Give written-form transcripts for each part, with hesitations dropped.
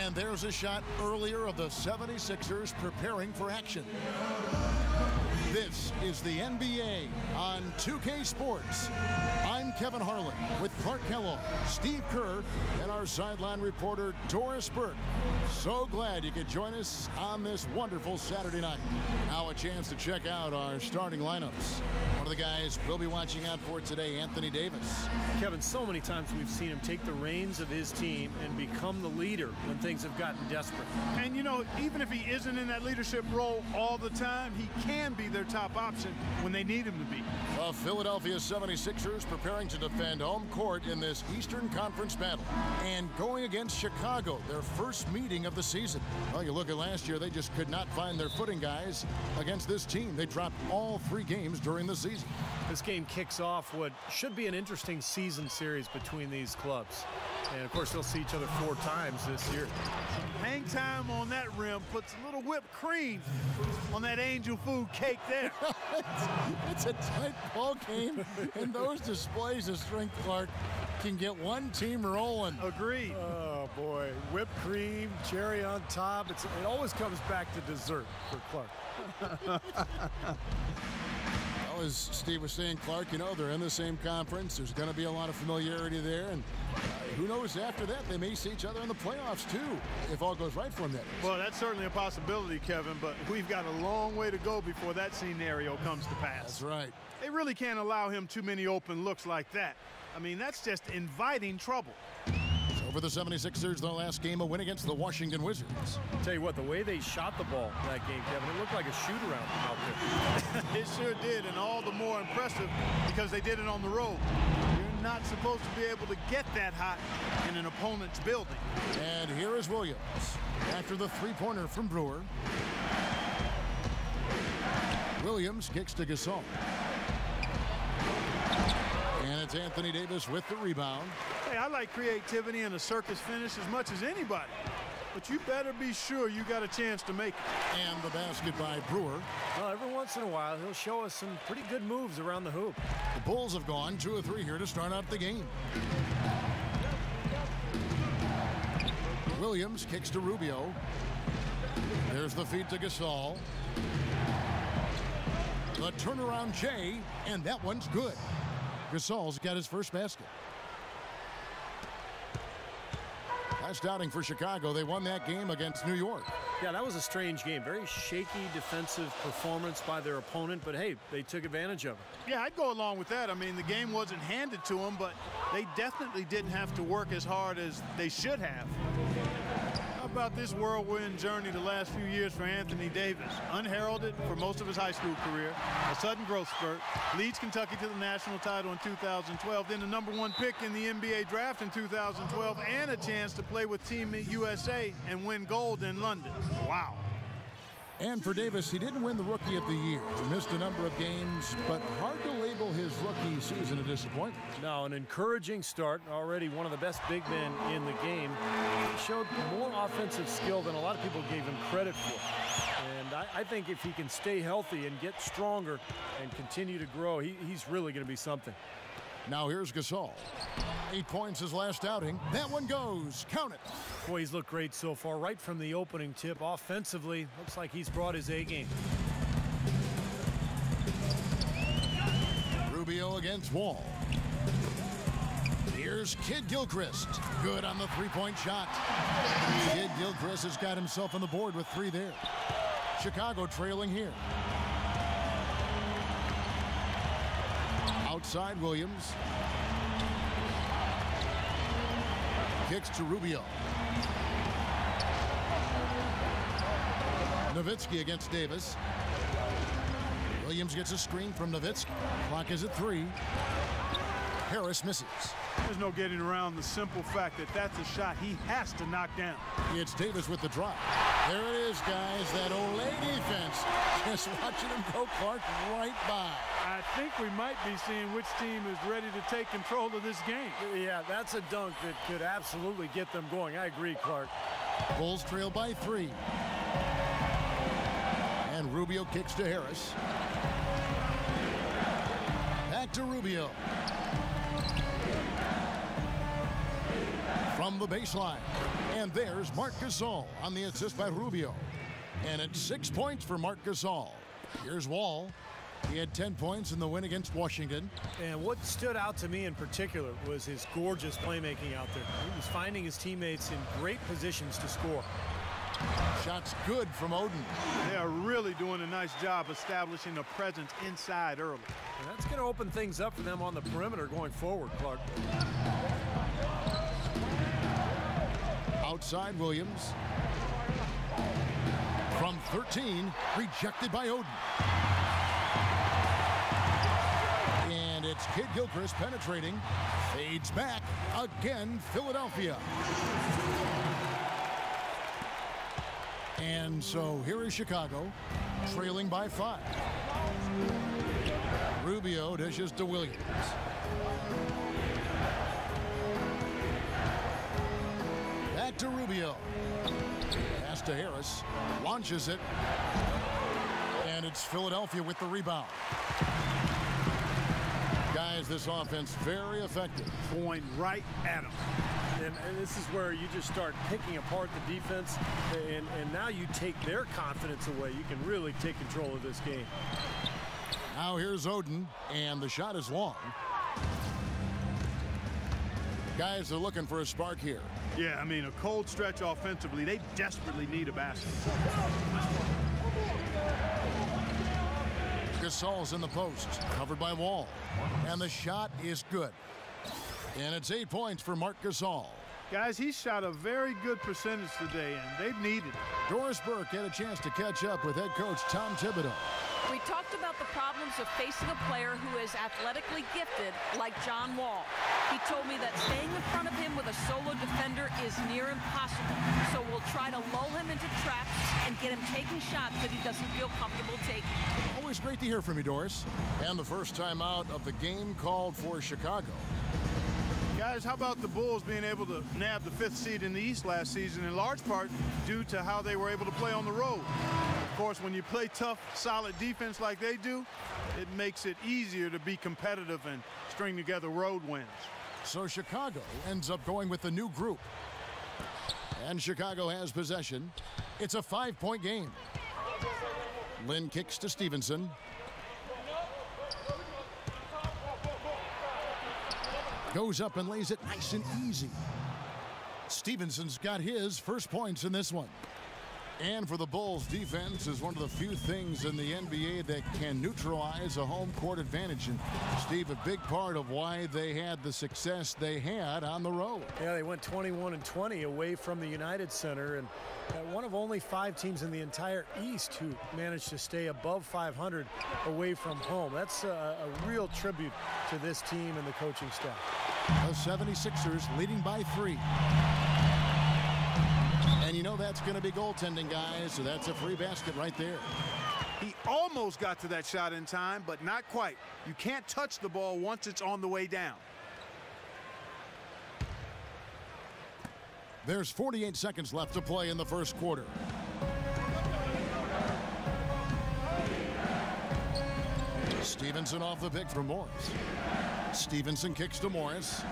And there's a shot earlier of the 76ers preparing for action. This is the NBA on 2K Sports. I'm Kevin Harlan with Clark Kellogg, Steve Kerr, and our sideline reporter Doris Burke. So glad you could join us on this wonderful Saturday night. Now a chance to check out our starting lineups. One of the guys we'll be watching out for today, Anthony Davis. Kevin, so many times we've seen him take the reins of his team and become the leader when things have gotten desperate. And, you know, even if he isn't in that leadership role all the time, he can be their top option when they need him to be. The Philadelphia 76ers preparing to defend home court in this Eastern Conference battle. And going against Chicago, their first meeting of the season. Well, you look at last year, they just could not find their footing, guys, against this team. They dropped all 3 games during the season. This game kicks off what should be an interesting season series between these clubs. And, of course, they'll see each other 4 times this year. Hang time on that rim puts a little whipped cream on that angel food cake there. It's a tight ball game, and those displays of strength, Clark, can get one team rolling. Agreed. Oh, boy. Whipped cream, cherry on top. It always comes back to dessert for Clark. Well, as Steve was saying, Clark, you know, they're in the same conference. There's going to be a lot of familiarity there, and who knows, after that, they may see each other in the playoffs, too, if all goes right for them. Well, that's certainly a possibility, Kevin, but we've got a long way to go before that scenario comes to pass. That's right. They really can't allow him too many open looks like that. I mean, that's just inviting trouble. So for the 76ers, their last game, a win against the Washington Wizards. Tell you what, the way they shot the ball that game, Kevin, it looked like a shoot-around out there. It sure did, and all the more impressive because they did it on the road. You're not supposed to be able to get that hot in an opponent's building. And here is Williams after the three-pointer from Brewer. Williams kicks to Gasol. And it's Anthony Davis with the rebound. Hey, I like creativity and a circus finish as much as anybody. But you better be sure you got a chance to make it. And the basket by Brewer. Well, every once in a while, he'll show us some pretty good moves around the hoop. The Bulls have gone 2 of 3 here to start out the game. Williams kicks to Rubio. There's the feed to Gasol. The turnaround Jay, and that one's good. Gasol's got his first basket. Last outing for Chicago. They won that game against New York. Yeah, that was a strange game. Very shaky defensive performance by their opponent, but hey, they took advantage of it. Yeah, I'd go along with that. I mean, the game wasn't handed to them, but they definitely didn't have to work as hard as they should have. How about this whirlwind journey the last few years for Anthony Davis? Unheralded for most of his high school career, a sudden growth spurt, leads Kentucky to the national title in 2012, then the #1 pick in the NBA draft in 2012, and a chance to play with Team USA and win gold in London. Wow. And for Davis, he didn't win the Rookie of the Year. He missed a number of games, but hard to label his rookie season a disappointment. Now, an encouraging start. Already one of the best big men in the game. He showed more offensive skill than a lot of people gave him credit for. And I think if he can stay healthy and get stronger and continue to grow, he's really going to be something. Now here's Gasol. 8 points his last outing. That one goes. Count it. Boy, he's looked great so far. Right from the opening tip. Offensively, looks like he's brought his A game. Rubio against Wall. Here's Kid Gilchrist. Good on the three-point shot. Kid Gilchrist has got himself on the board with 3 there. Chicago trailing here. Outside Williams. Kicks to Rubio. Nowitzki against Davis. Williams gets a screen from Nowitzki. Clock is at 3. Harris misses. There's no getting around the simple fact that that's a shot he has to knock down. It's Davis with the drop. There it is, guys. That Olay defense. Just watching him go, Clark, right by. I think we might be seeing which team is ready to take control of this game. Yeah, that's a dunk that could absolutely get them going. I agree, Clark. Bulls trail by 3. And Rubio kicks to Harris. Back to Rubio. from the baseline. And there's Marc Gasol on the assist by Rubio. And it's 6 points for Marc Gasol. Here's Wall. He had 10 points in the win against Washington. And what stood out to me in particular was his gorgeous playmaking out there. He was finding his teammates in great positions to score. Shots good from Oden. They are really doing a nice job establishing a presence inside early. And that's going to open things up for them on the perimeter going forward, Clark. Outside Williams. From 13, rejected by Oden. And it's Kid Gilchrist penetrating. Fades back. Again, Philadelphia. And so here is Chicago, trailing by 5. Rubio dishes to Williams. Back to Rubio. Pass to Harris. Launches it. And it's Philadelphia with the rebound. Guys, this offense very effective. Going right at him. And this is where you just start picking apart the defense, and now you take their confidence away. You can really take control of this game. Now here's Oden, and the shot is long. Guys are looking for a spark here. Yeah, I mean, a cold stretch offensively. They desperately need a basket. Gasol's in the post, covered by Wall. And the shot is good. And it's 8 points for Marc Gasol. Guys, he shot a very good percentage today, and they needed it. Doris Burke had a chance to catch up with head coach Tom Thibodeau. We talked about the problems of facing a player who is athletically gifted like John Wall. He told me that staying in front of him with a solo defender is near impossible. So we'll try to lull him into traps and get him taking shots that he doesn't feel comfortable taking. Always great to hear from you, Doris. And the first time out of the game called for Chicago. Guys, how about the Bulls being able to nab the 5th seed in the East last season, in large part due to how they were able to play on the road. Of course, when you play tough, solid defense like they do, it makes it easier to be competitive and string together road wins. So Chicago ends up going with the new group. And Chicago has possession. It's a 5-point game. Lynn kicks to Stevenson. Goes up and lays it nice and easy. Stevenson's got his first points in this one. And for the Bulls, defense is one of the few things in the NBA that can neutralize a home court advantage. And Steve, a big part of why they had the success they had on the road. Yeah, they went 21-20 away from the United Center, and one of only 5 teams in the entire East who managed to stay above 500 away from home. That's a real tribute to this team and the coaching staff. The 76ers leading by 3. And you know that's going to be goaltending, guys, so that's a free basket right there. He almost got to that shot in time, but not quite. You can't touch the ball once it's on the way down. There's 48 seconds left to play in the first quarter. Stevenson off the pick from Morris. Stevenson kicks to Morris.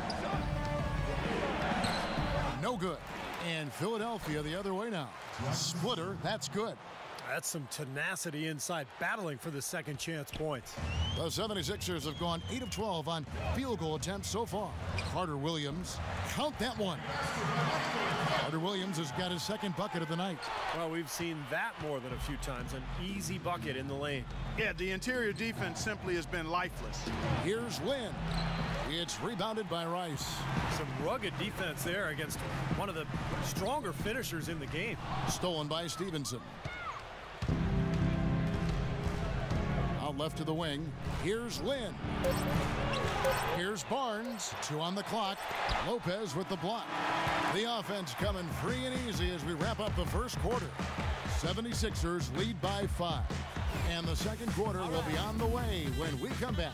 No good. And Philadelphia the other way now. Splitter, that's good. That's some tenacity inside, battling for the second chance points. The 76ers have gone 8 of 12 on field goal attempts so far. Carter Williams, count that one. Carter Williams has got his second bucket of the night. Well, we've seen that more than a few times, an easy bucket in the lane. Yeah, the interior defense simply has been lifeless. Here's Lynn. It's rebounded by Rice. Some rugged defense there against one of the stronger finishers in the game. Stolen by Stevenson. Out left to the wing. Here's Lynn. Here's Barnes. 2 on the clock. Lopez with the block. The offense coming free and easy as we wrap up the first quarter. 76ers lead by 5. And the second quarter will be on the way when we come back.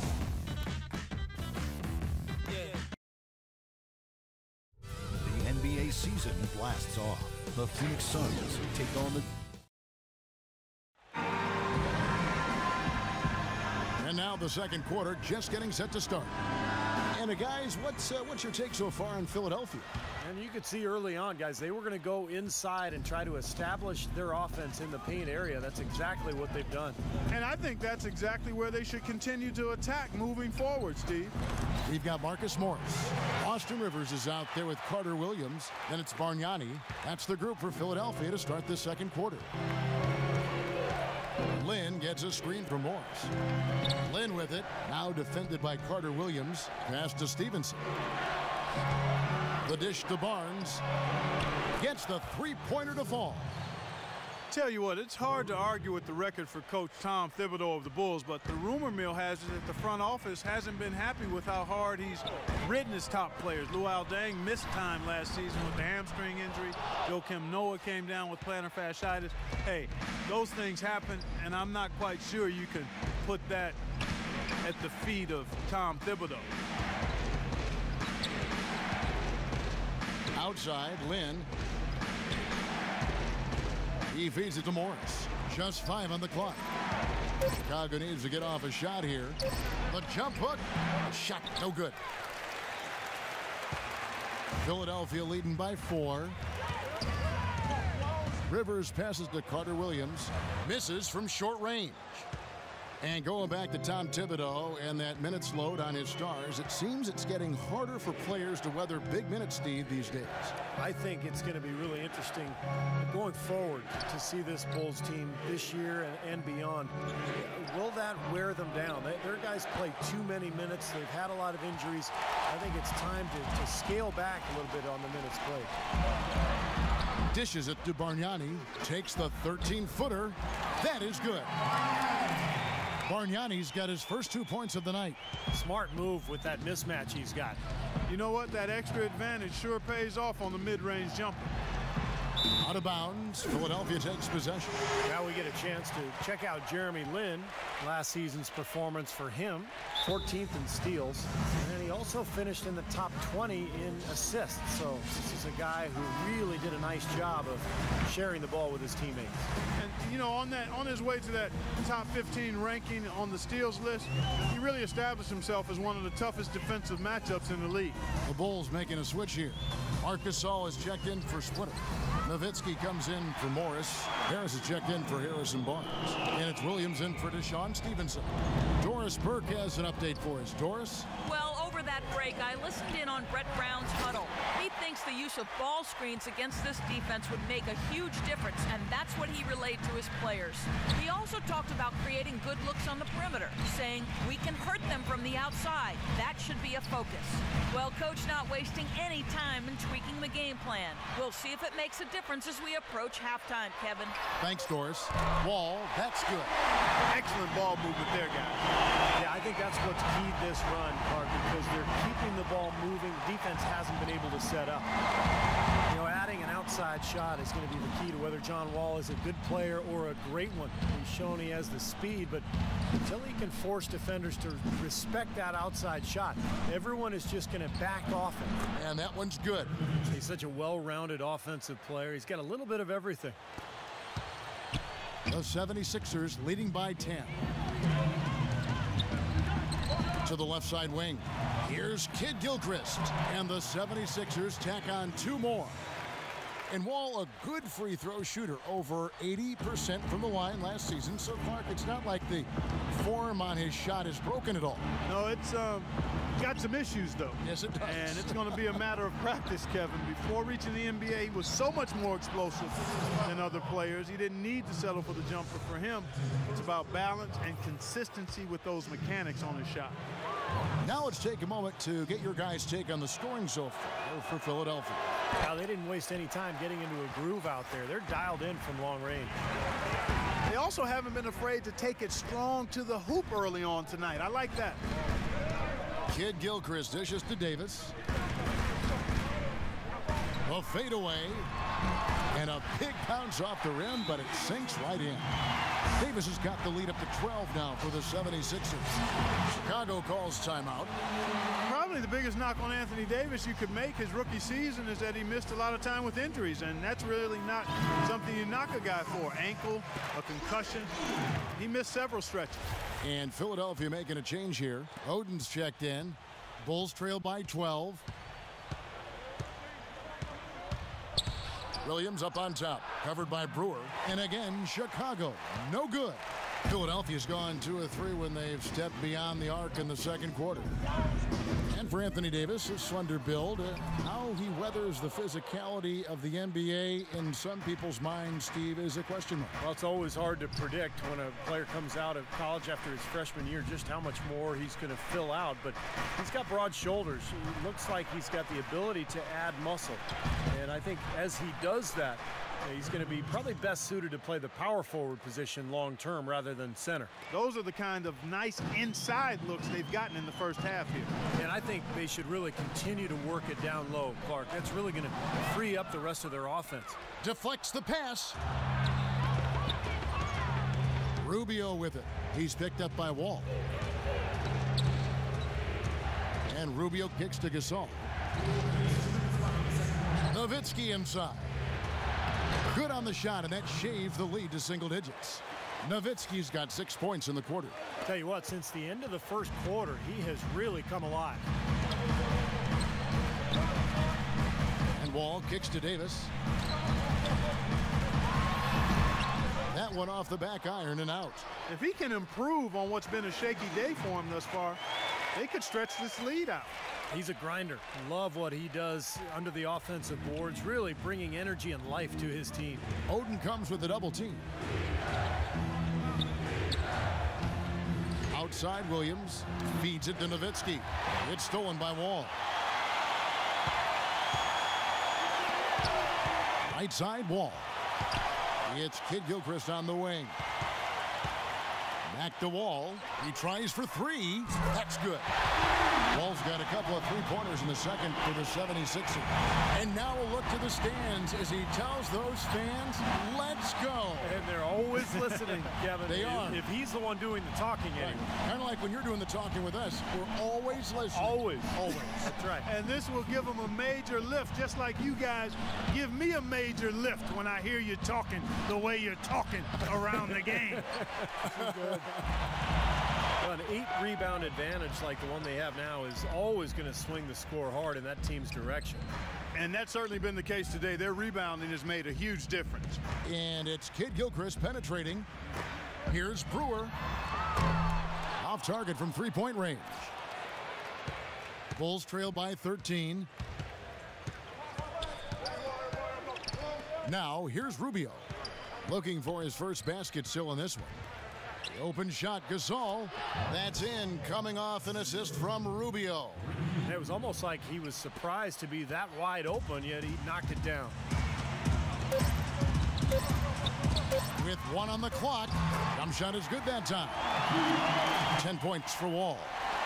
The NBA season blasts off. The Phoenix Suns take on the... And now the second quarter just getting set to start. And guys, what's your take so far on Philadelphia? And you could see early on, guys, they were going to go inside and try to establish their offense in the paint area. That's exactly what they've done. And I think that's exactly where they should continue to attack moving forward, Steve. We've got Marcus Morris. Austin Rivers is out there with Carter Williams. Then it's Bargnani. That's the group for Philadelphia to start the second quarter. Lynn gets a screen from Morris. Lynn with it, now defended by Carter Williams. Pass to Stevenson. The dish to Barnes. Gets the three-pointer to fall. Tell you what, it's hard to argue with the record for Coach Tom Thibodeau of the Bulls, but the rumor mill has it that the front office hasn't been happy with how hard he's ridden his top players. Luol Deng missed time last season with the hamstring injury. Joakim Noah came down with plantar fasciitis. Hey, those things happen, and I'm not quite sure you can put that at the feet of Tom Thibodeau. Outside, Lynn. He feeds it to Morris. Just 5 on the clock. Chicago needs to get off a shot here. The jump hook. Shot no good. Philadelphia leading by 4. Rivers passes to Carter Williams. Misses from short range. And going back to Tom Thibodeau and that minutes load on his stars, it seems it's getting harder for players to weather big minutes, Steve, these days. I think it's going to be really interesting going forward to see this Bulls team this year and beyond. Will that wear them down? Their guys play too many minutes. They've had a lot of injuries. I think it's time to scale back a little bit on the minutes played. Dishes it to Bargnani. Takes the 13-footer. That is good. Bargnani's got his first 2 points of the night. Smart move with that mismatch he's got. You know what? That extra advantage sure pays off on the mid-range jumper. Out of bounds. Philadelphia takes possession. Now we get a chance to check out Jeremy Lin. Last season's performance for him, 14th in steals. And he also finished in the top 20 in assists. So this is a guy who really did a nice job of sharing the ball with his teammates. And, you know, on his way to that top 15 ranking on the steals list, he really established himself as one of the toughest defensive matchups in the league. The Bulls making a switch here. Marcus Gasol is checked in for Splitter. Nowitzki comes in for Morris. Harris is checked in for Harrison Barnes. And it's Williams in for Deshaun Stevenson. Doris Burke has an update for us. Doris? Well, over that break, I listened in on Brett Brown's huddle. He thinks the use of ball screens against this defense would make a huge difference, and that's what he relayed to his players. He also talked about creating good looks on the perimeter, saying we can hurt them from the outside. That should be a focus. Well, Coach not wasting any time in tweaking the game plan. We'll see if it makes a difference as we approach halftime, Kevin. Thanks, Doris. Wall, that's good. Excellent ball movement there, guys. Yeah, I think that's what's keyed this run, Clark, because they're keeping the ball moving. Defense hasn't been able to set up. You know, adding an outside shot is going to be the key to whether John Wall is a good player or a great one. He's shown he has the speed, but until he can force defenders to respect that outside shot, everyone is just going to back off him. And that one's good. He's such a well-rounded offensive player. He's got a little bit of everything. The 76ers leading by 10. To the left side wing. Here's Kid Gilchrist. And the 76ers tack on 2 more. And Wall, a good free throw shooter, over 80% from the line last season. So, Clark, it's not like the form on his shot is broken at all. No, it's got some issues, though. Yes, it does. And it's going to be a matter of practice, Kevin. Before reaching the NBA, he was so much more explosive than other players. He didn't need to settle for the jumper. For him, it's about balance and consistency with those mechanics on his shot. Now let's take a moment to get your guys' take on the scoring so far for Philadelphia. Now, they didn't waste any time getting into a groove out there. They're dialed in from long range. They also haven't been afraid to take it strong to the hoop early on tonight. I like that. Kid Gilchrist dishes to Davis. A fadeaway. And a big bounce off the rim, but it sinks right in. Davis has got the lead up to 12 now for the 76ers. Chicago calls timeout. Probably the biggest knock on Anthony Davis you could make his rookie season is that he missed a lot of time with injuries, and that's really not something you knock a guy for. Ankle, a concussion. He missed several stretches. And Philadelphia making a change here. Oden's checked in. Bulls trail by 12. Williams up on top, covered by Brewer. And again, Chicago, no good. Philadelphia's gone 2 of 3 when they've stepped beyond the arc in the second quarter. And for Anthony Davis, his slender build, how he weathers the physicality of the NBA in some people's minds, Steve, is a question mark. Well, it's always hard to predict when a player comes out of college after his freshman year just how much more he's going to fill out. But he's got broad shoulders. It looks like he's got the ability to add muscle. And I think as he does that, he's going to be probably best suited to play the power forward position long term rather than center. Those are the kind of nice inside looks they've gotten in the first half here. And I think they should really continue to work it down low, Clark. That's really going to free up the rest of their offense. Deflects the pass. Rubio with it. He's picked up by Wall. And Rubio kicks to Gasol. Nowitzki inside. Good on the shot, and that shaved the lead to single digits. Nowitzki's got 6 points in the quarter. Tell you what, since the end of the first quarter, he has really come alive. And Wall kicks to Davis. That one off the back iron and out. If he can improve on what's been a shaky day for him thus far, they could stretch this lead out. He's a grinder. Love what he does under the offensive boards, really bringing energy and life to his team. Oden comes with a double team. Outside Williams, feeds it to Nowitzki. It's stolen by Wall. Right side Wall. It's Kidd-Gilchrist on the wing. Back to Wall. He tries for 3. That's good. Wall's got a couple of three-pointers in the second for the 76ers. And now we'll look to the stands as he tells those fans, let's go. And they're always listening, Kevin. They are. If he's the one doing the talking anyway. Kind of like when you're doing the talking with us. We're always listening. Always. Always. That's right. And this will give them a major lift, just like you guys give me a major lift when I hear you talking the way you're talking around the game. An 8-rebound advantage like the one they have now is always going to swing the score hard in that team's direction. And that's certainly been the case today. Their rebounding has made a huge difference. And it's Kidd-Gilchrist penetrating. Here's Brewer. Off target from three-point range. Bulls trail by 13. Now here's Rubio. Looking for his first basket still in this one. The open shot, Gasol. That's in, coming off an assist from Rubio. It was almost like he was surprised to be that wide open, yet he knocked it down. With 1 on the clock, jump shot is good that time. 10 points for Wall.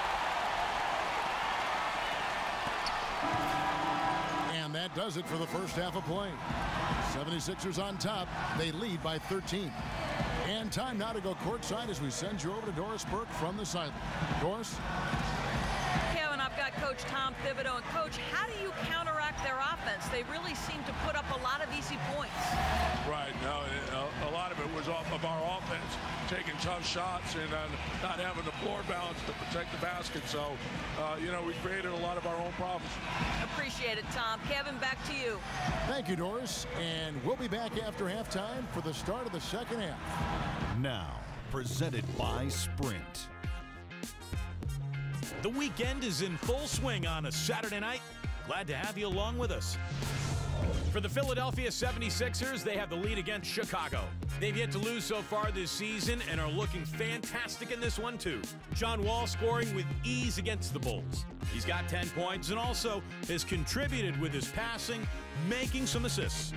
And that does it for the first half of play. 76ers on top. They lead by 13. And time now to go courtside as we send you over to Doris Burke from the sideline. Doris? Kevin, I've got Coach Tom Thibodeau. And, Coach, how do you counteract their offense? They really seem to put up a lot of easy points. Right. No, a lot of it was off of our offense, taking tough shots and not having the floor balance to protect the basket. So, we created a lot of our own problems. Appreciate it, Tom. Kevin, back to you. Thank you, Doris. And we'll be back after halftime for the start of the second half. Now, presented by Sprint. The weekend is in full swing on a Saturday night. Glad to have you along with us. For the Philadelphia 76ers, they have the lead against Chicago. They've yet to lose so far this season and are looking fantastic in this one, too. John Wall scoring with ease against the Bulls. He's got 10 points and also has contributed with his passing, making some assists.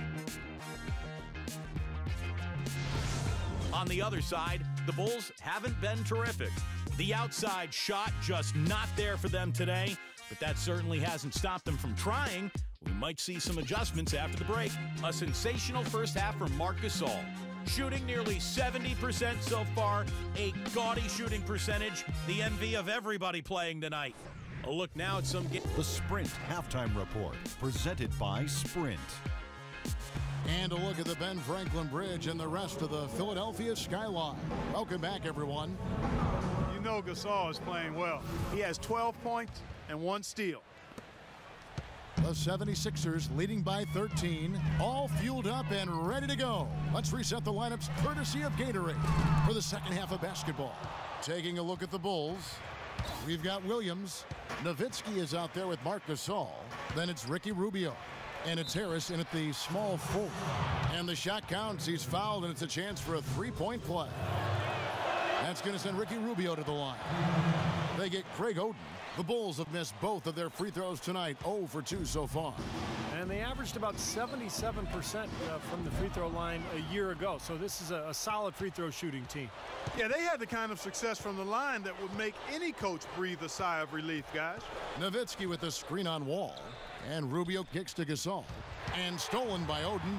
On the other side, the Bulls haven't been terrific. The outside shot just not there for them today, but that certainly hasn't stopped them from trying. We might see some adjustments after the break. A sensational first half from Marc Gasol. Shooting nearly 70% so far, a gaudy shooting percentage, the envy of everybody playing tonight. A look now at some games. The Sprint Halftime Report, presented by Sprint. And a look at the Ben Franklin Bridge and the rest of the Philadelphia skyline. Welcome back, everyone. You know Gasol is playing well. He has 12 points and 1 steal. The 76ers leading by 13, all fueled up and ready to go. Let's reset the lineups courtesy of Gatorade for the second half of basketball. Taking a look at the Bulls, we've got Williams. Nowitzki is out there with Marc Gasol. Then it's Ricky Rubio. And it's Harris in at the small forward. And the shot counts. He's fouled, and it's a chance for a three-point play. That's going to send Ricky Rubio to the line. They get Craig Oden. The Bulls have missed both of their free throws tonight, 0 for 2 so far. And they averaged about 77% from the free throw line a year ago. So this is a solid free throw shooting team. Yeah, they had the kind of success from the line that would make any coach breathe a sigh of relief, guys. Nowitzki with the screen on Wall. And Rubio kicks to Gasol. And stolen by Oden.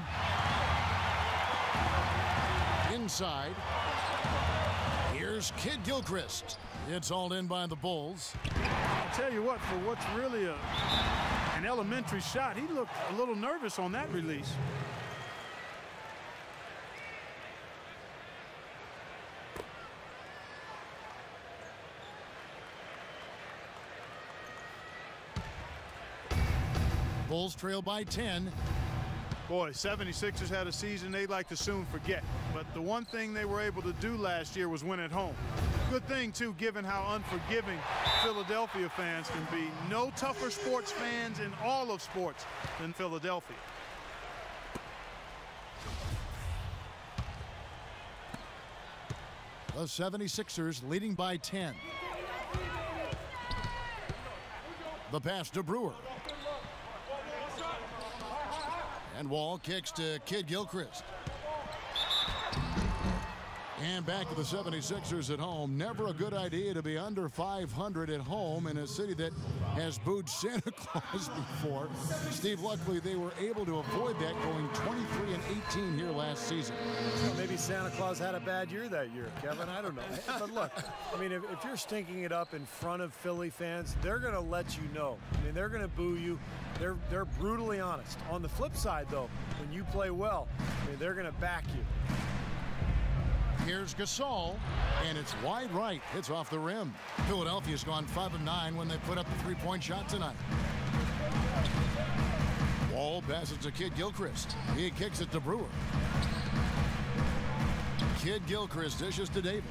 Inside. Here's Kid Gilchrist. It's all in by the Bulls. I'll tell you what, for what's really an elementary shot, he looked a little nervous on that release. Bulls trail by 10. Boy, 76ers had a season they'd like to soon forget. But the one thing they were able to do last year was win at home. Good thing, too, given how unforgiving Philadelphia fans can be. No tougher sports fans in all of sports than Philadelphia. The 76ers leading by 10. The pass to Brewer. And Wall kicks to Kid Gilchrist. And back to the 76ers at home. Never a good idea to be under 500 at home in a city that has booed Santa Claus before. Steve, luckily they were able to avoid that, going 23-18 here last season. Well, maybe Santa Claus had a bad year that year, Kevin. I don't know. But look, I mean, if you're stinking it up in front of Philly fans, they're going to let you know. I mean, they're going to boo you. They're brutally honest. On the flip side, though, when you play well, I mean, they're going to back you. Here's Gasol, and it's wide right. It's off the rim. Philadelphia's gone 5 of 9 when they put up a three-point shot tonight. Wall passes to Kid Gilchrist. He kicks it to Brewer. Kid Gilchrist dishes to Davis.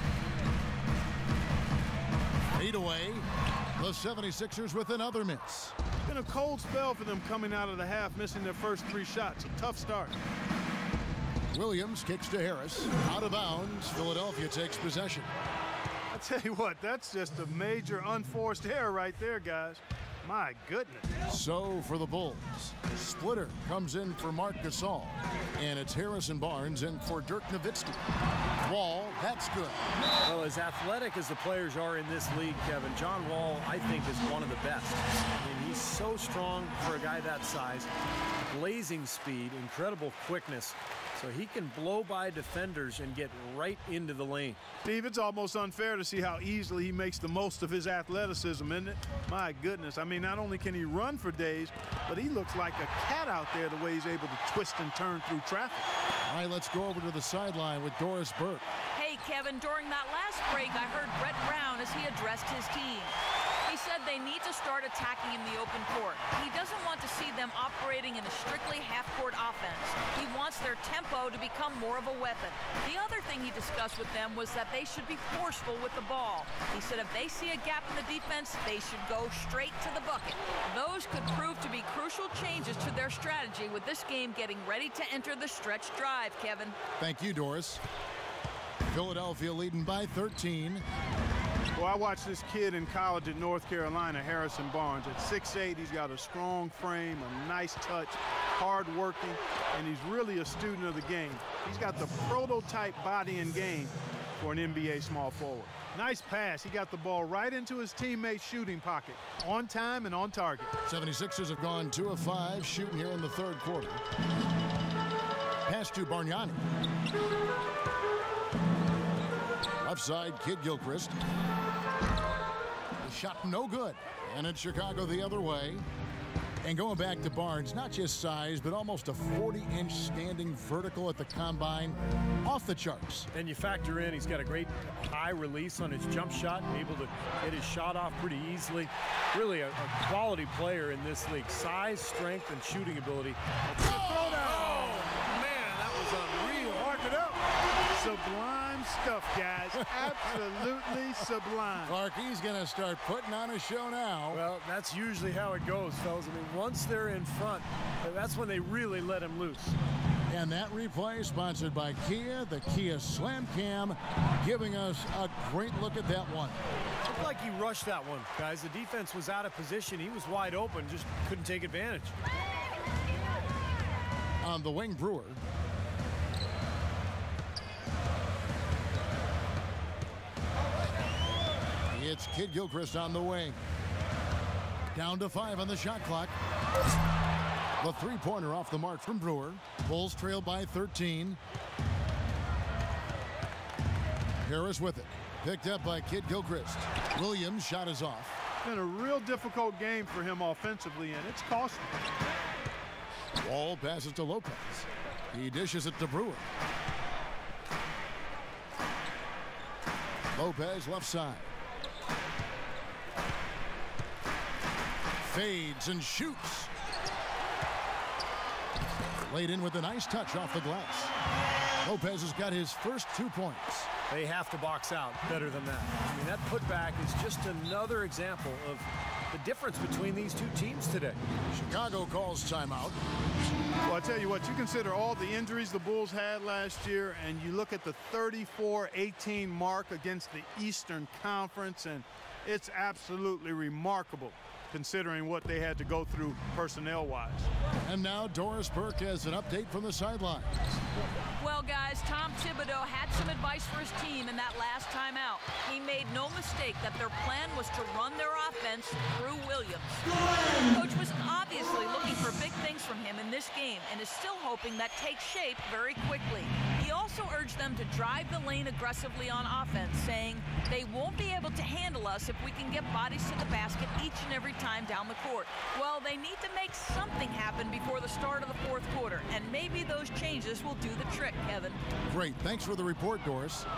Fade away. The 76ers with another miss. It's been a cold spell for them coming out of the half, missing their first 3 shots. A tough start. Williams kicks to Harris. Out of bounds. Philadelphia takes possession. I tell you what, that's just a major unforced error right there, guys. My goodness. So for the Bulls, Splitter comes in for Marc Gasol. And it's Harrison Barnes in for Dirk Nowitzki. Wall, that's good. Well, as athletic as the players are in this league, Kevin, John Wall, I think, is one of the best. I mean, he's so strong for a guy that size. Blazing speed, incredible quickness. So he can blow by defenders and get right into the lane. Steve, it's almost unfair to see how easily he makes the most of his athleticism, isn't it? My goodness. I mean, not only can he run for days, but he looks like a cat out there the way he's able to twist and turn through traffic. All right, let's go over to the sideline with Doris Burke. Hey, Kevin, during that last break, I heard Brett Brown as he addressed his team. He said they need to start attacking in the open court. He doesn't want to see them operating in a strictly half-court offense. He wants their tempo to become more of a weapon. The other thing he discussed with them was that they should be forceful with the ball. He said if they see a gap in the defense, they should go straight to the bucket. Those could prove to be crucial changes to their strategy with this game getting ready to enter the stretch drive, Kevin. Thank you, Doris. Philadelphia leading by 13. Well, I watched this kid in college at North Carolina, Harrison Barnes. At 6'8", he's got a strong frame, a nice touch, hard-working, and he's really a student of the game. He's got the prototype body and game for an NBA small forward. Nice pass. He got the ball right into his teammate's shooting pocket, on time and on target. 76ers have gone 2 of 5 shooting here in the third quarter. Pass to Bargnani. Left side, Kid Gilchrist. The shot no good. And it's Chicago the other way. And going back to Barnes, not just size, but almost a 40-inch standing vertical at the combine. Off the charts. And you factor in, he's got a great high release on his jump shot, able to get his shot off pretty easily. Really a quality player in this league. Size, strength, and shooting ability. Oh, man, that was unreal. Mark it up. Sublime stuff, guys. Absolutely sublime. Clark, he's going to start putting on a show now. Well, that's usually how it goes, fellas. I mean, once they're in front, that's when they really let him loose. And that replay sponsored by Kia, the Kia Slam Cam, giving us a great look at that one. Looked like he rushed that one, guys. The defense was out of position. He was wide open, just couldn't take advantage. On the wing, Brewer. It's Kid Gilchrist on the wing. Down to 5 on the shot clock. The three-pointer off the mark from Brewer. Bulls trail by 13. Harris with it. Picked up by Kid Gilchrist. Williams' shot is off. Been a real difficult game for him offensively, and it's costly. Wall passes to Lopez. He dishes it to Brewer. Lopez left side. Fades and shoots. Laid in with a nice touch off the glass. Lopez has got his first 2 points. They have to box out better than that. I mean, that putback is just another example of the difference between these two teams today. Chicago calls timeout. Well, I tell you what, you consider all the injuries the Bulls had last year, and you look at the 34-18 mark against the Eastern Conference, and it's absolutely remarkable considering what they had to go through personnel-wise. And now Doris Burke has an update from the sidelines. Well, guys, Tom Thibodeau had some advice for his team in that last timeout. He made no mistake that their plan was to run their offense through Williams. The coach was obviously looking for big things from him in this game and is still hoping that takes shape very quickly. He also urged them to drive the lane aggressively on offense, saying they won't be able to handle us if we can get bodies to the basket each and every time down the court. Well, they need to make something happen before the start of the fourth quarter, and maybe those changes will do the trick, Kevin. Great. Thanks for the report, Doris.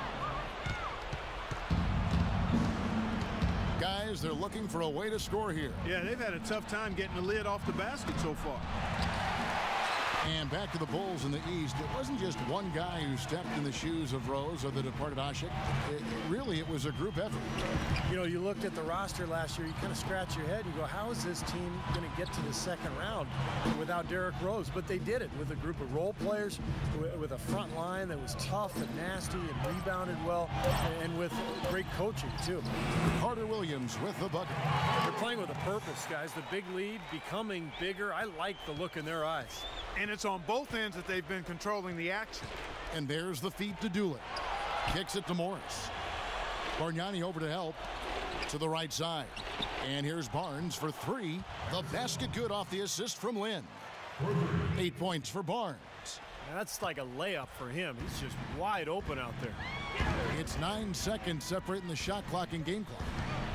Guys, they're looking for a way to score here. Yeah, they've had a tough time getting the lid off the basket so far. And back to the Bulls in the East. It wasn't just one guy who stepped in the shoes of Rose or the departed Asik. It was a group effort. You know, you looked at the roster last year, you kind of scratch your head. You go, how is this team going to get to the second round without Derrick Rose? But they did it with a group of role players, with a front line that was tough and nasty and rebounded well, and with great coaching, too. Carter Williams with the bucket. They're playing with a purpose, guys. The big lead becoming bigger. I like the look in their eyes. And it's on both ends that they've been controlling the action. And there's the feed to Doolin. Kicks it to Morris. Bargnani over to help. To the right side. And here's Barnes for three. The basket good off the assist from Lynn. 8 points for Barnes. That's like a layup for him. He's just wide open out there. It's 9 seconds separating the shot clock and game clock.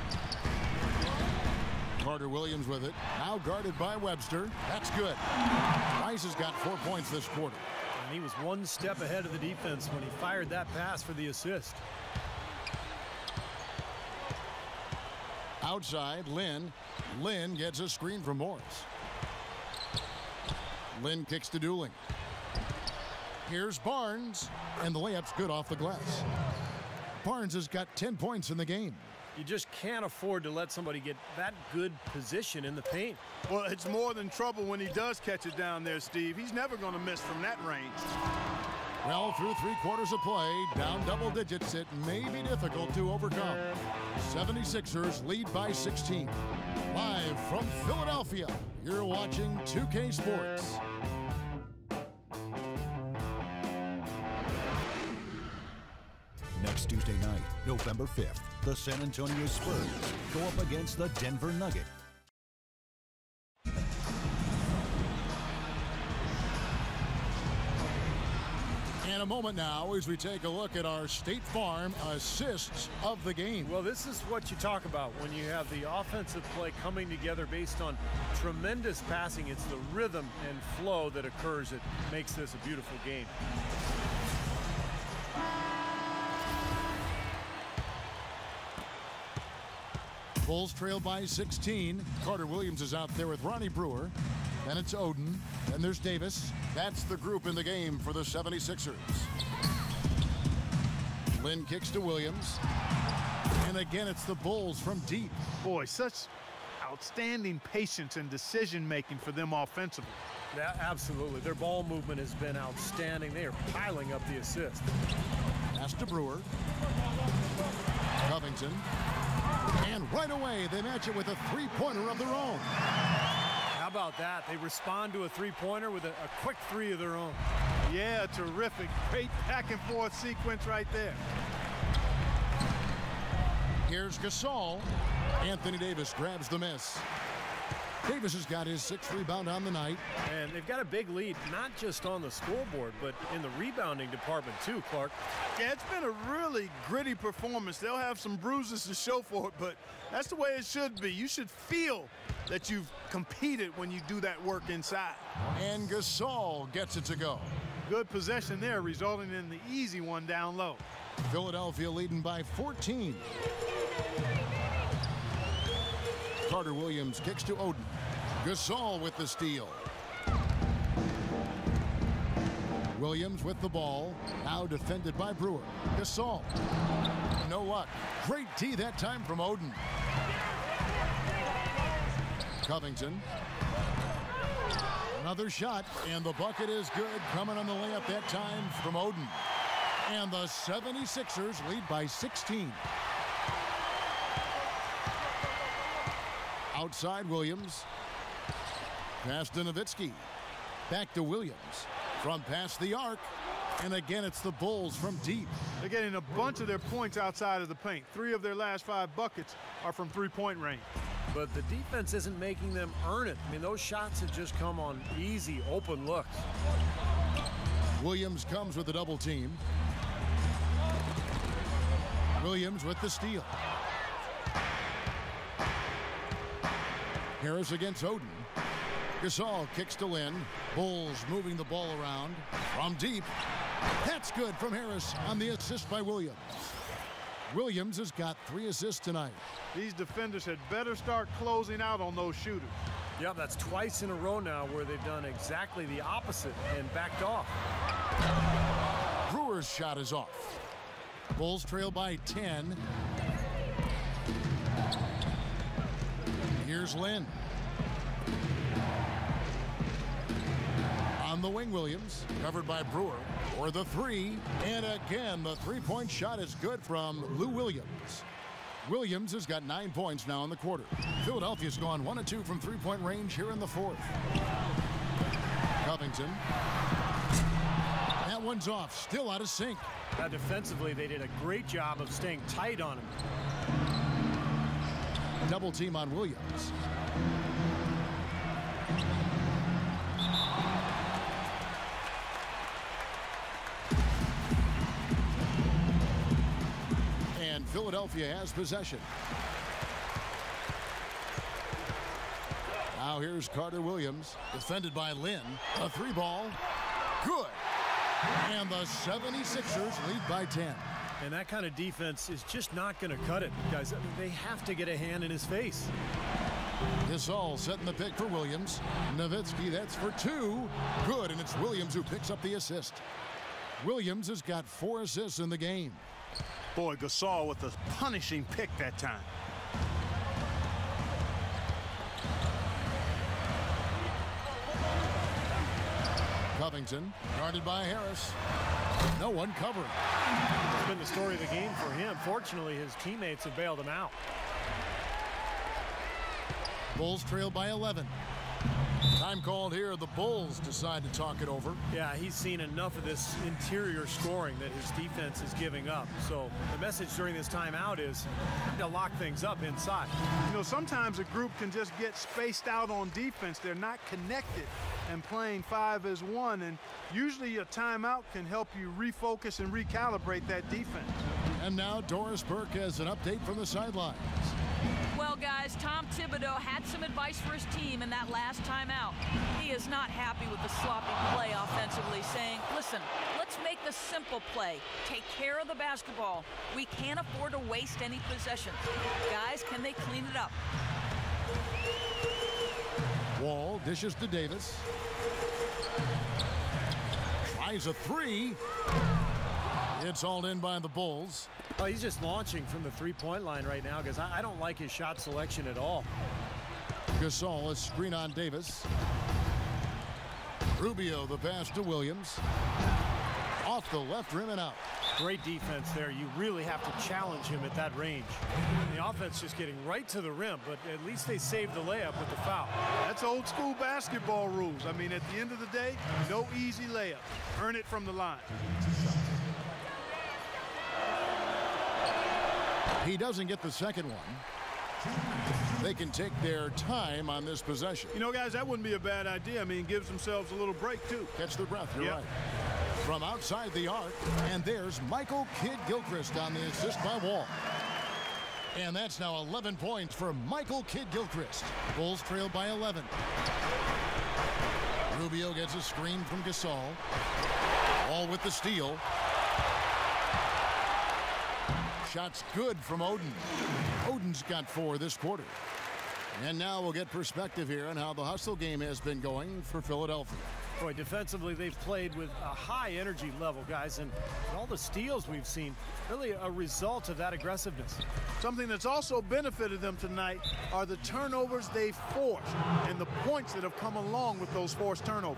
Carter Williams with it. Now guarded by Webster. That's good. Rice has got 4 points this quarter. And he was one step ahead of the defense when he fired that pass for the assist. Outside, Lynn. Lynn gets a screen from Morris. Lynn kicks to Dooling. Here's Barnes. And the layup's good off the glass. Barnes has got 10 points in the game. You just can't afford to let somebody get that good position in the paint. Well, it's more than trouble when he does catch it down there, Steve. He's never going to miss from that range. Well, through 3 quarters of play, down double digits, it may be difficult to overcome. 76ers lead by 16. Live from Philadelphia, you're watching 2K Sports. Next Tuesday night, November 5th, the San Antonio Spurs go up against the Denver Nuggets. And a moment now as we take a look at our State Farm assists of the game. Well, this is what you talk about when you have the offensive play coming together based on tremendous passing. It's the rhythm and flow that occurs that makes this a beautiful game. Bulls trail by 16. Carter Williams is out there with Ronnie Brewer. Then it's Oden. Then there's Davis. That's the group in the game for the 76ers. Lynn kicks to Williams. And again, it's the Bulls from deep. Boy, such outstanding patience and decision-making for them offensively. Yeah, absolutely. Their ball movement has been outstanding. They are piling up the assists. Pass to Brewer. Covington. And right away, they match it with a three-pointer of their own. How about that? They respond to a three-pointer with a quick three of their own. Yeah, terrific. Great back-and-forth sequence right there. Here's Gasol. Anthony Davis grabs the miss. Davis has got his 6th rebound on the night. And they've got a big lead, not just on the scoreboard, but in the rebounding department too, Clark. Yeah, it's been a really gritty performance. They'll have some bruises to show for it, but that's the way it should be. You should feel that you've competed when you do that work inside. And Gasol gets it to go. Good possession there, resulting in the easy one down low. Philadelphia leading by 14. Carter Williams kicks to Oden. Gasol with the steal. Williams with the ball. Now defended by Brewer. Gasol. No luck. Great D that time from Oden. Covington. Another shot, and the bucket is good. Coming on the layup that time from Oden. And the 76ers lead by 16. Outside Williams. Pass to Nowitzki. Back to Williams. From past the arc. And again, it's the Bulls from deep. They're getting a bunch of their points outside of the paint. 3 of their last 5 buckets are from three-point range. But the defense isn't making them earn it. I mean, those shots have just come on easy, open looks. Williams comes with the double team. Williams with the steal. Harris against Oden. Gasol kicks to Lynn. Bulls moving the ball around. From deep. That's good from Harris on the assist by Williams. Williams has got 3 assists tonight. These defenders had better start closing out on those shooters. Yeah, that's twice in a row now where they've done exactly the opposite and backed off. Brewer's shot is off. Bulls trail by 10. Here's Lynn. On the wing, Williams, covered by Brewer for the 3. And again, the three-point shot is good from Lou Williams. Williams has got 9 points now in the quarter. Philadelphia's gone 1 of 2 from three-point range here in the 4th. Covington. That one's off, still out of sync. Defensively, they did a great job of staying tight on him. Double team on Williams. And Philadelphia has possession. Now here's Carter Williams, defended by Lynn. A 3-ball. Good. And the 76ers lead by 10. And that kind of defense is just not going to cut it, guys. They have to get a hand in his face. Gasol setting the pick for Williams. Nowitzki, that's for 2. Good, and it's Williams who picks up the assist. Williams has got 4 assists in the game. Boy, Gasol with a punishing pick that time. Covington, guarded by Harris. No one covering. It's been the story of the game for him. Fortunately, his teammates have bailed him out. Bulls trail by 11. Time called here. The Bulls decide to talk it over. Yeah, he's seen enough of this interior scoring that his defense is giving up. So the message during this timeout is to lock things up inside. You know, sometimes a group can just get spaced out on defense. They're not connected and playing 5 as 1. And usually a timeout can help you refocus and recalibrate that defense. And now Doris Burke has an update from the sidelines. Well, guys, Tom Thibodeau had some advice for his team in that last timeout. He is not happy with the sloppy play offensively, saying, listen, let's make the simple play. Take care of the basketball. We can't afford to waste any possessions. Guys, can they clean it up? Wall dishes to Davis. Tries a 3. It's hauled in by the Bulls. Oh, he's just launching from the three-point line right now because I don't like his shot selection at all. Gasol is screen on Davis. Rubio the pass to Williams. Off the left rim and out. Great defense there. You really have to challenge him at that range. The offense just getting right to the rim, but at least they saved the layup with the foul. That's old school basketball rules. I mean, at the end of the day, no easy layup. Earn it from the line. He doesn't get the second one. They can take their time on this possession. You know, guys, that wouldn't be a bad idea. I mean, it gives themselves a little break, too. Catch the breath, you're right. From outside the arc, and there's Michael Kidd-Gilchrist on the assist by Wall. And that's now 11 points for Michael Kidd-Gilchrist. Bulls trail by 11. Rubio gets a screen from Gasol. Wall with the steal. Shot's good from Oden. Oden's got 4 this quarter. And now we'll get perspective here on how the hustle game has been going for Philadelphia. Boy, defensively, they've played with a high energy level, guys, and all the steals we've seen, really a result of that aggressiveness. Something that's also benefited them tonight are the turnovers they've forced and the points that have come along with those forced turnovers.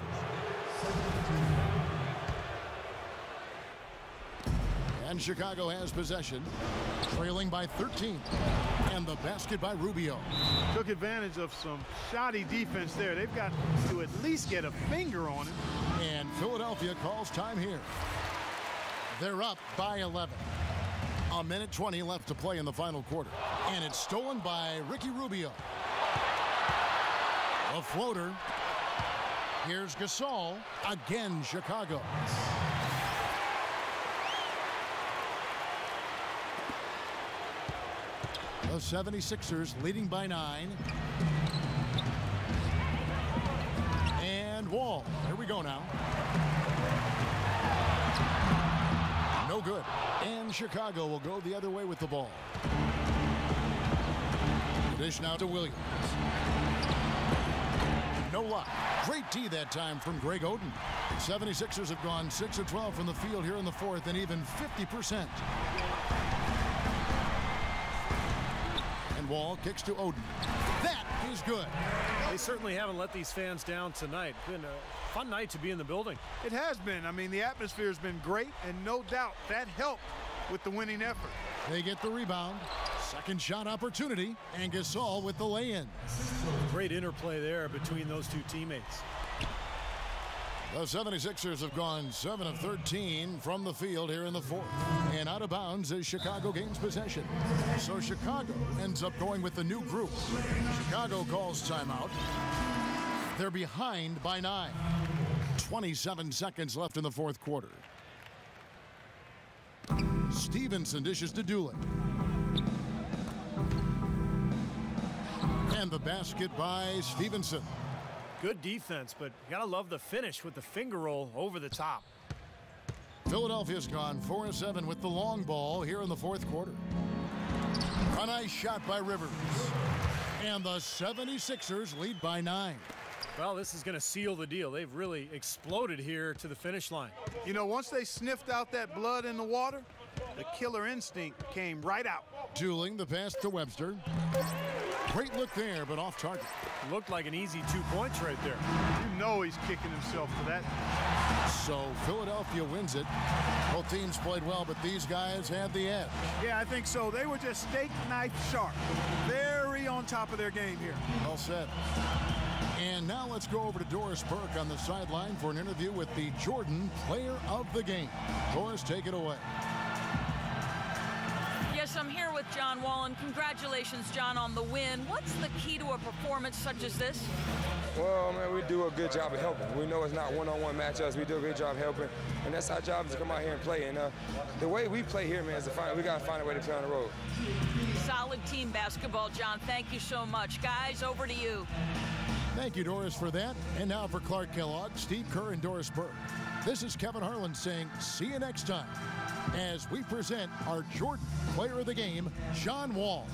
And Chicago has possession, trailing by 13. And the basket by Rubio. Took advantage of some shoddy defense there. They've got to at least get a finger on it. And Philadelphia calls time here. They're up by 11. A minute 20 left to play in the final quarter. And it's stolen by Ricky Rubio. A floater. Here's Gasol. Again, Chicago. The 76ers leading by 9. And Wall. Here we go now. No good. And Chicago will go the other way with the ball. Dish now to Williams. No luck. Great D that time from Greg Oden. The 76ers have gone 6 of 12 from the field here in the fourth and even 50%. Wall kicks to Oden. That is good. They certainly haven't let these fans down tonight. Been a fun night to be in the building. It has been. I mean, the atmosphere has been great, and no doubt that helped with the winning effort. They get the rebound. Second shot opportunity, and Gasol with the lay-in. Great interplay there between those two teammates. The 76ers have gone 7 of 13 from the field here in the fourth. And out of bounds as Chicago gains possession. So Chicago ends up going with the new group. Chicago calls timeout. They're behind by 9. 27 seconds left in the fourth quarter. Stevenson dishes to Doolin. And the basket by Stevenson. Good defense, but you gotta love the finish with the finger roll over the top. Philadelphia's gone 4 of 7 with the long ball here in the fourth quarter. A nice shot by Rivers. And the 76ers lead by 9. Well, this is going to seal the deal. They've really exploded here to the finish line. You know, once they sniffed out that blood in the water, the killer instinct came right out. Dueling the pass to Webster. Great look there, but off target. Looked like an easy 2 points right there. You know he's kicking himself for that. So Philadelphia wins it. Both teams played well, but these guys had the edge. Yeah, I think so. They were just steak knife sharp. Very on top of their game here. Well said. And now let's go over to Doris Burke on the sideline for an interview with the Jordan Player of the Game. Doris, take it away. Yes, I'm here with John Wall, and congratulations, John, on the win. What's the key to a performance such as this? Well, man, we do a good job of helping. We know it's not one-on-one matchups. We do a good job helping, and that's our job, is to come out here and play. And the way we play here, man, is we got to find a way to play on the road. Solid team basketball, John. Thank you so much. Guys, over to you. Thank you, Doris, for that. And now for Clark Kellogg, Steve Kerr, and Doris Burke. This is Kevin Harlan saying see you next time as we present our Jordan Player of the Game, John Wall.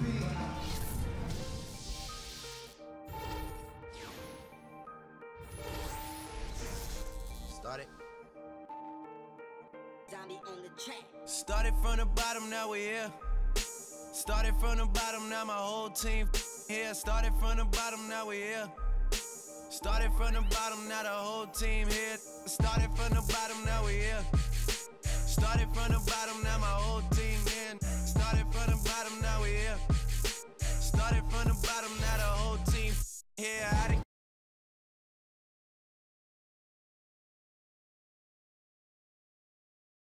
Started from the bottom, now we're here. Started from the bottom, now my whole team here. Started from the bottom, now we're here. Started from the bottom, now the whole team here. Started from the bottom, now we're here. Started from the bottom, now my